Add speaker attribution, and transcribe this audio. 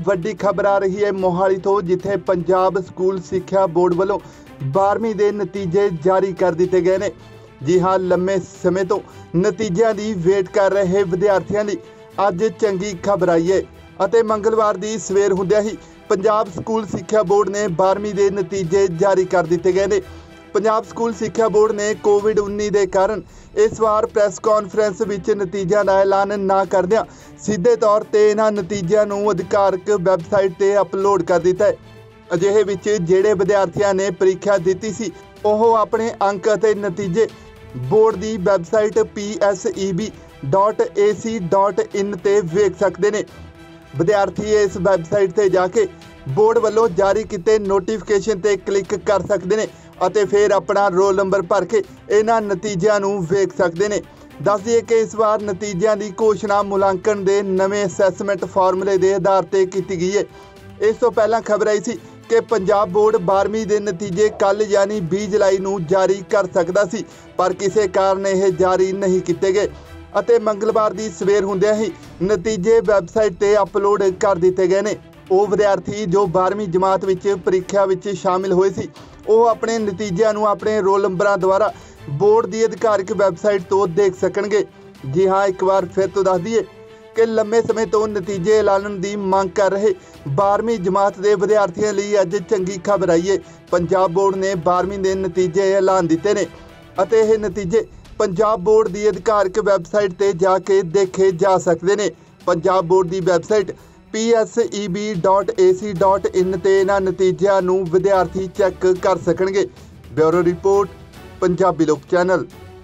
Speaker 1: ਵੱਡੀ खबर आ रही है मोहाली तो, जिथे पंजाब स्कूल सिक्ख्या बोर्ड वालों 12वीं के नतीजे जारी कर दिए गए हैं। जी हाँ, लंबे समय तो नतीजों की वेट कर रहे विद्यार्थियों की अज चंगी खबर आई है और मंगलवार की सवेर हुंदियां ही पंजाब स्कूल सिक्ख्या बोर्ड ने 12वीं के नतीजे जारी कर दिए गए हैं। पंजाब स्कूल सिक्ख्या बोर्ड ने कोविड-19 के कारण इस बार प्रैस कॉन्फ्रेंस विच नतीजों का ऐलान ना करदियां सीधे तौर पर इन्हां नतीजों को अधिकारक वैबसाइट पर अपलोड कर दिता है। अजिहे विच जिहड़े विद्यार्थियों ने परीक्षा दी सी ओह अपने अंक अते नतीजे बोर्ड की वैबसाइट pseb.ac.in ते वेख सकते हैं। विद्यार्थी इस वैबसाइट ते जाके बोर्ड वालों जारी किए नोटिफिकेशन ते क्लिक कर सकते हैं और फिर अपना रोल नंबर भर के इन्हां नतीजों को वेख सकते हैं। दस दिए कि इस बार नतीजों की घोषणा मुलांकन के नवे असैसमेंट फार्मूले के आधार पर की गई है। इस तो पहला खबर आई सी कि पंजाब बोर्ड 12वीं के नतीजे कल यानी 20 जुलाई को जारी कर सकता सी, पर किसी कारण यह जारी नहीं किए गए और मंगलवार की सवेर हुंदियां ही नतीजे वैबसाइट पर अपलोड कर दिए गए हैं। वो विद्यार्थी जो 12वीं जमात विच परीक्षा विच शामिल हुए सी ਉਹ अपने नतीजों को अपने रोल नंबरों द्वारा बोर्ड की अधिकारक वैबसाइट तो देख सकणगे। जी हाँ, एक बार फिर तो दस दिए कि लंबे समय तो नतीजे ऐलान की मांग कर रहे 12वीं जमात के विद्यार्थियों लिए अज चंगी खबर आई है। पंजाब बोर्ड ने 12वीं के नतीजे ऐलान दिते ने अते यह नतीजे पंजाब बोर्ड की अधिकारक वैबसाइट पर जाके देखे जा सकते हैं। पंजाब बोर्ड की वैबसाइट pseb.ac.in ते इन्हां नतीजों को विद्यार्थी चैक कर सकणगे। ब्यूरो रिपोर्ट, पंजाबी लोक चैनल।